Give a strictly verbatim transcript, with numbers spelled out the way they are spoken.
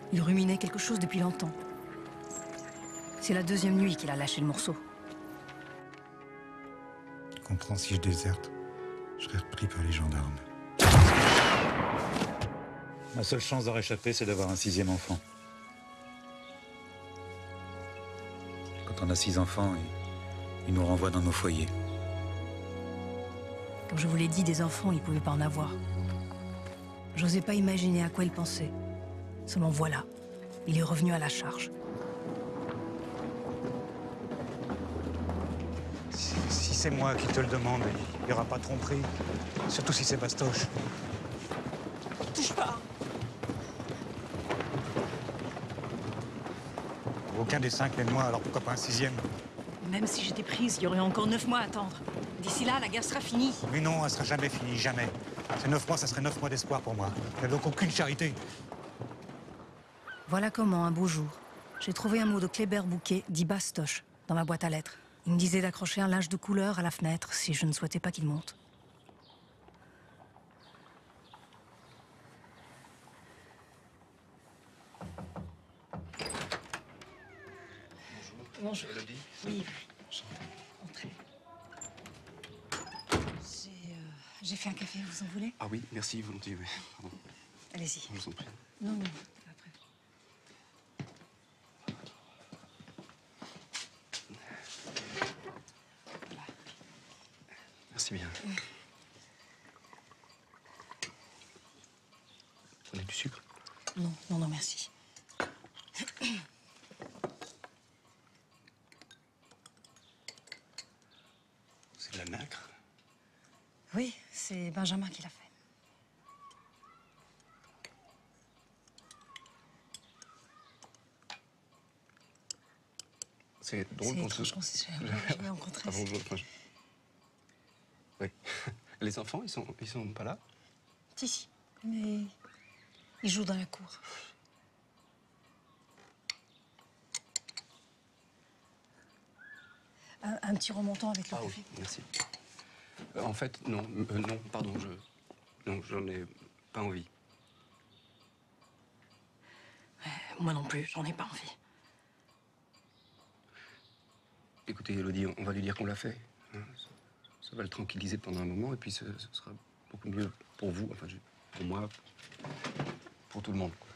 Il ruminait quelque chose depuis longtemps. C'est la deuxième nuit qu'il a lâché le morceau. Je comprends, si je déserte, je serai repris par les gendarmes. Ma seule chance d'en réchapper, c'est d'avoir un sixième enfant. Quand on a six enfants, ils nous renvoient dans nos foyers. Comme je vous l'ai dit, des enfants, il ne pouvait pas en avoir. J'osais pas imaginer à quoi il pensait. Seulement voilà, il est revenu à la charge. Si, si c'est moi qui te le demande, il n'y aura pas de tromperie. Surtout si c'est Bastoche. Touche pas! Aucun des cinq n'est de moi, alors pourquoi pas un sixième? Même si j'étais prise, il y aurait encore neuf mois à attendre. D'ici là, la guerre sera finie. Mais non, elle sera jamais finie, jamais. Ces neuf mois, ça serait neuf mois d'espoir pour moi. Il n'y a donc aucune charité. Voilà comment, un beau jour, j'ai trouvé un mot de Kléber Bouquet, dit Bastoche, dans ma boîte à lettres. Il me disait d'accrocher un linge de couleur à la fenêtre si je ne souhaitais pas qu'il monte. Bonjour. Elodie. Oui, entrez. J'ai euh, j'ai fait un café, vous en voulez? Ah oui, merci, volontiers, oui. Pardon. Allez-y. Je vous en prie. Non, non, après. Voilà. Merci bien. Mm. Prenez du sucre? Non, non, non, merci. C'est de la nacre? Oui, c'est Benjamin qui l'a fait. C'est drôle qu'on se... C'est étrange qu'on s'est jamais rencontrés. Ah bon, je... enfin, je- Oui. Les enfants, ils sont, ils sont pas là? Si, si, mais ils jouent dans la cour. Un, un petit remontant avec le Ah oui, café. merci. Euh, en fait, non, euh, non, pardon, je... Non, j'en ai pas envie. Moi non plus, j'en ai pas envie. Écoutez, Elodie, on va lui dire qu'on l'a fait. hein. Ça, ça va le tranquilliser pendant un moment, et puis ce, ce sera beaucoup mieux pour vous, enfin, je- pour moi, pour tout le monde.